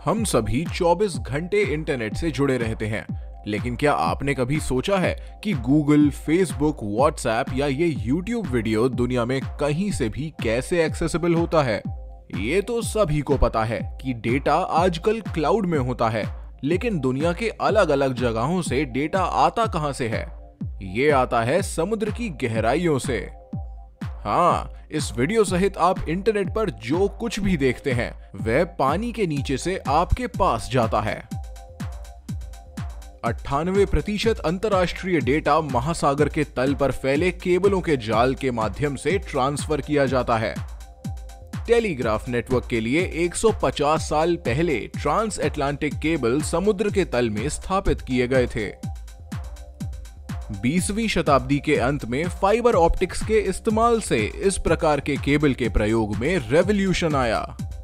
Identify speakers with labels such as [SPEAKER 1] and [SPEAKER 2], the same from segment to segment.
[SPEAKER 1] हम सभी 24 घंटे इंटरनेट से जुड़े रहते हैं, लेकिन क्या आपने कभी सोचा है कि गूगल, फेसबुक, व्हाट्सएप या ये यूट्यूब वीडियो दुनिया में कहीं से भी कैसे एक्सेसिबल होता है? ये तो सभी को पता है कि डेटा आजकल क्लाउड में होता है, लेकिन दुनिया के अलग अलग जगहों से डेटा आता कहां से है? ये आता है समुद्र की गहराइयों से। हाँ, इस वीडियो सहित आप इंटरनेट पर जो कुछ भी देखते हैं वह पानी के नीचे से आपके पास जाता है। 98% अंतर्राष्ट्रीय डेटा महासागर के तल पर फैले केबलों के जाल के माध्यम से ट्रांसफर किया जाता है। टेलीग्राफ नेटवर्क के लिए 150 साल पहले ट्रांस अटलांटिक केबल समुद्र के तल में स्थापित किए गए थे। 20वीं शताब्दी के अंत में फाइबर ऑप्टिक्स के इस्तेमाल से इस प्रकार के केबल के प्रयोग में रेवोल्यूशन आया।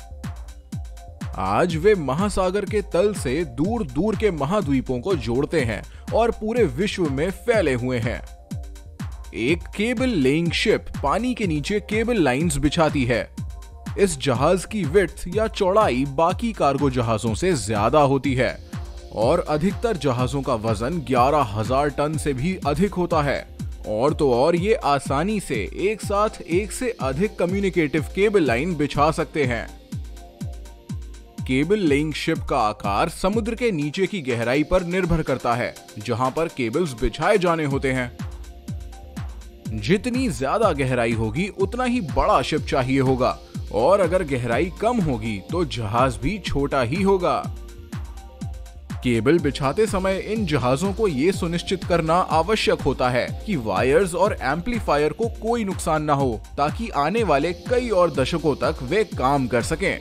[SPEAKER 1] आज वे महासागर के तल से दूर दूर के महाद्वीपों को जोड़ते हैं और पूरे विश्व में फैले हुए हैं। एक केबल लेइंग शिप पानी के नीचे केबल लाइंस बिछाती है। इस जहाज की विड्थ या चौड़ाई बाकी कार्गो जहाजों से ज्यादा होती है और अधिकतर जहाजों का वजन 11,000 टन से भी अधिक होता है। और तो और ये आसानी से एक साथ एक से अधिक कम्युनिकेटिव केबल लाइन बिछा सकते हैं। केबल लेइंग शिप का आकार समुद्र के नीचे की गहराई पर निर्भर करता है जहां पर केबल्स बिछाए जाने होते हैं। जितनी ज्यादा गहराई होगी उतना ही बड़ा शिप चाहिए होगा, और अगर गहराई कम होगी तो जहाज भी छोटा ही होगा। केबल बिछाते समय इन जहाजों को ये सुनिश्चित करना आवश्यक होता है कि वायर्स और एम्पलीफायर को कोई नुकसान न हो, ताकि आने वाले कई और दशकों तक वे काम कर सकें।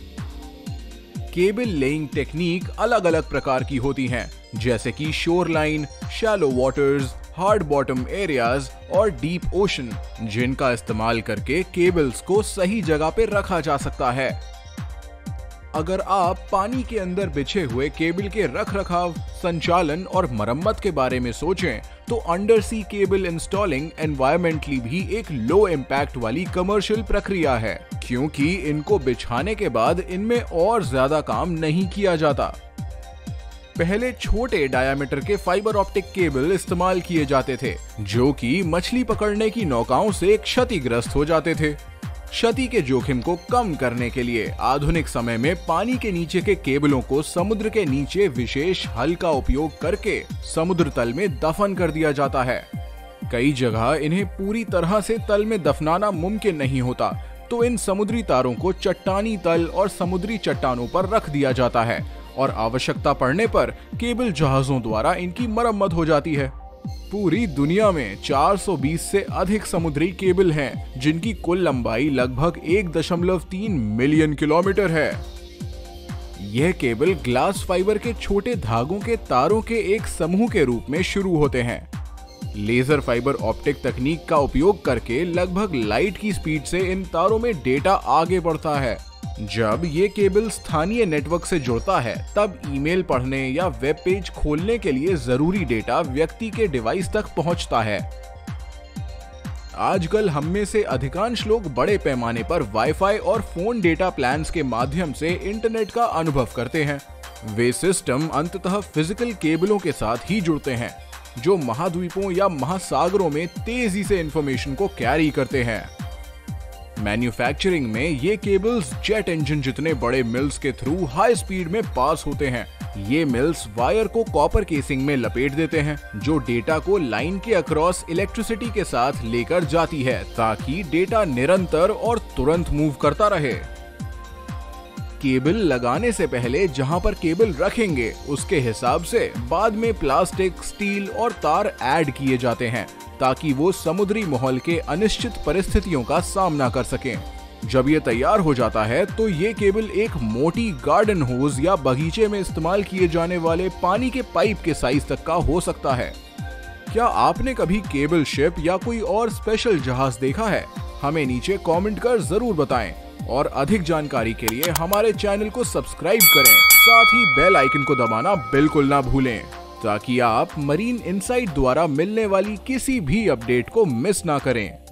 [SPEAKER 1] केबल लेइंग टेक्निक अलग अलग प्रकार की होती हैं, जैसे कि shoreline, shallow waters, hard bottom areas और डीप ओशन, जिनका इस्तेमाल करके केबल्स को सही जगह पे रखा जा सकता है। अगर आप पानी के अंदर बिछे हुए केबल के रखरखाव, संचालन और मरम्मत के बारे में सोचें, तो under sea cable installing environmentally भी एक लो इम्पैक्ट वाली कमर्शियल प्रक्रिया है, क्योंकि इनको बिछाने के बाद इनमें और ज्यादा काम नहीं किया जाता। पहले छोटे डायामीटर के फाइबर ऑप्टिक केबल इस्तेमाल किए जाते थे, जो कि मछली पकड़ने की नौकाओं से क्षतिग्रस्त हो जाते थे। क्षति के जोखिम को कम करने के लिए आधुनिक समय में पानी के नीचे के केबलों को समुद्र के नीचे विशेष हल का उपयोग करके समुद्र तल में दफन कर दिया जाता है। कई जगह इन्हें पूरी तरह से तल में दफनाना मुमकिन नहीं होता, तो इन समुद्री तारों को चट्टानी तल और समुद्री चट्टानों पर रख दिया जाता है और आवश्यकता पड़ने पर केबल जहाजों द्वारा इनकी मरम्मत हो जाती है। पूरी दुनिया में 420 से अधिक समुद्री केबल हैं, जिनकी कुल लंबाई लगभग 1.3 मिलियन किलोमीटर है। यह केबल ग्लास फाइबर के छोटे धागों के तारों के एक समूह के रूप में शुरू होते हैं। लेजर फाइबर ऑप्टिक तकनीक का उपयोग करके लगभग लाइट की स्पीड से इन तारों में डेटा आगे बढ़ता है। जब ये केबल स्थानीय नेटवर्क से जुड़ता है, तब ईमेल पढ़ने या वेब पेज खोलने के लिए जरूरी डेटा व्यक्ति के डिवाइस तक पहुंचता है। आजकल हम में से अधिकांश लोग बड़े पैमाने पर वाईफाई और फोन डेटा प्लान्स के माध्यम से इंटरनेट का अनुभव करते हैं। वे सिस्टम अंततः फिजिकल केबलों के साथ ही जुड़ते हैं, जो महाद्वीपों या महासागरों में तेजी से इंफॉर्मेशन को कैरी करते हैं। मैन्युफैक्चरिंग में ये केबल्स जेट इंजन जितने बड़े मिल्स के थ्रू हाई स्पीड में पास होते हैं। ये मिल्स वायर को कॉपर केसिंग में लपेट देते हैं, जो डेटा को लाइन के अक्रॉस इलेक्ट्रिसिटी के साथ लेकर जाती है, ताकि डेटा निरंतर और तुरंत मूव करता रहे। केबल लगाने से पहले जहां पर केबल रखेंगे, उसके हिसाब से बाद में प्लास्टिक, स्टील और तार ऐड किए जाते हैं, ताकि वो समुद्री माहौल के अनिश्चित परिस्थितियों का सामना कर सकें। जब ये तैयार हो जाता है, तो ये केबल एक मोटी गार्डन होज या बगीचे में इस्तेमाल किए जाने वाले पानी के पाइप के साइज तक का हो सकता है। क्या आपने कभी केबल शिप या कोई और स्पेशल जहाज देखा है? हमें नीचे कमेंट कर जरूर बताएं, और अधिक जानकारी के लिए हमारे चैनल को सब्सक्राइब करें, साथ ही बेल आइकन को दबाना बिल्कुल ना भूलें, ताकि आप मरीन इनसाइट द्वारा मिलने वाली किसी भी अपडेट को मिस ना करें।